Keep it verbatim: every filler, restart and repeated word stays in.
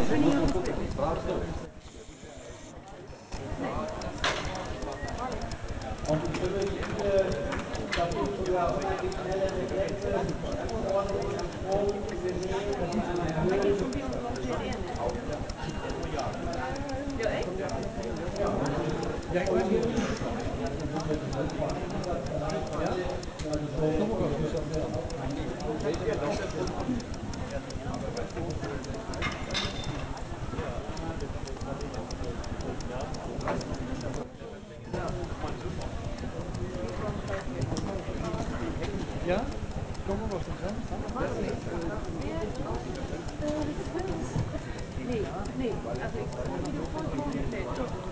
Ja? Kom maar was het, hè? Nee, nee, also ich kann wieder vollkommen nicht.